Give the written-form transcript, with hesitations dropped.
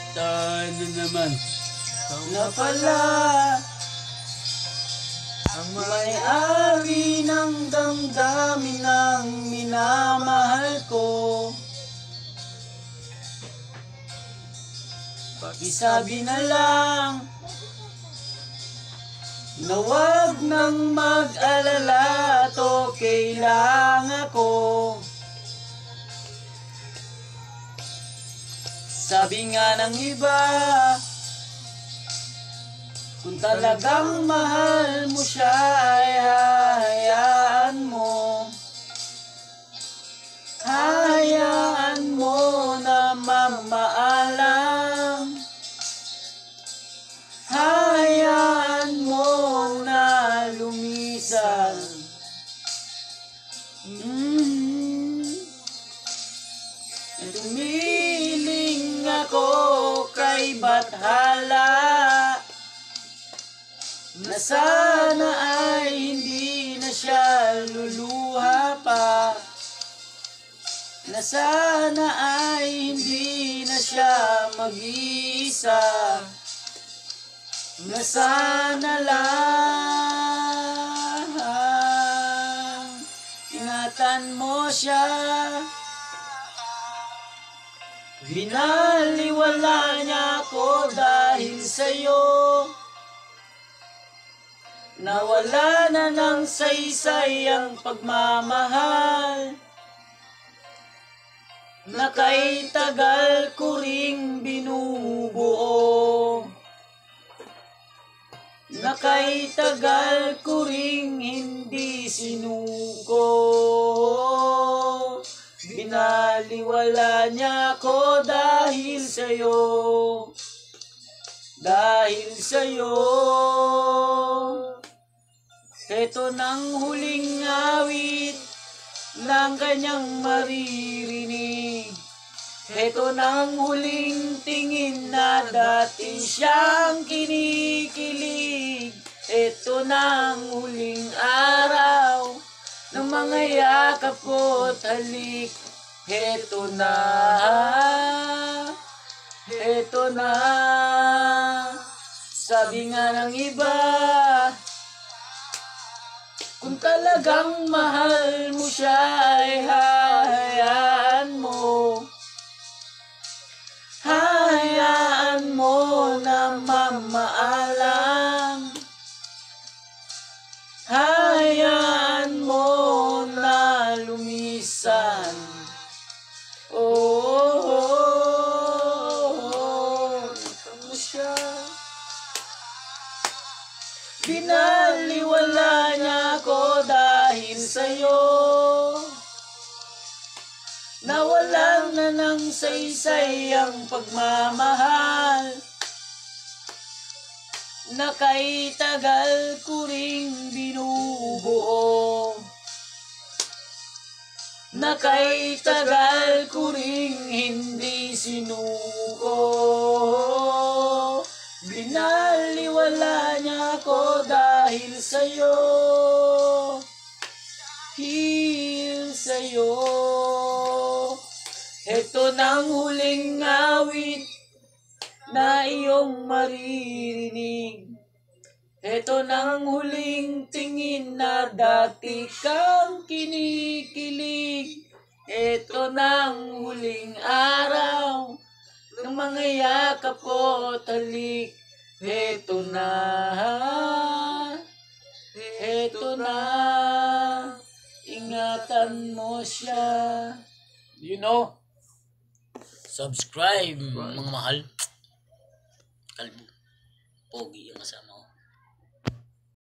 Tayo na naman. Na pala ang may-ari ng damdamin ng minamahal ko. Pakisabi na lang na wag nang mag-alala at okay lang ako. Sabi nga ng iba, kung talagang mahal mo siya ay hayaan mo. Hayaan mo na mamaalam. Hayaan mo na lumisan. Tumiling ako kay Bathala na sana ay hindi na siya luluha pa. Na sana ay hindi na siya mag-iisa. Na sana lang ingatan mo siya. Binaliwala niya ako dahil sa'yo. Nawala na ng saysay ang pagmamahal na kay tagal ko ring binubuo. Na kay tagal ko ring hindi sinuko. Binaliwala niya ako dahil sa'yo. Dahil sa'yo. Ito nang huling awit ng kanyang maririnig. Ito nang huling tingin na dati siyang kinikilig. Ito nang huling araw ng mga yakap ko't halik. Ito na. Ito na. Sabi nga ng iba, kung talagang mahal mo siya ay hayaan mo. Hayaan mo na mamaalam. Hayaan mo na lumisan. Mo siya. Binaliwala niya ako dahil sa'yo. Nawalan na ng saysay ang pagmamahal na kay tagal ko ring binubuo. Na kay tagal ko ring hindi sinuko. Binaliwala niya ako dahil sa'yo. Dahil sa'yo. Ito nang huling awit na iyong maririnig. Ito nang huling tingin na dati kang kinikilig. Ito nang huling araw ng mga yakap ko't halik. Ito na. Ito na. Ingatan mo siya. You know? Subscribe, mga mahal. Kalbo. Pogi ang kasama ko.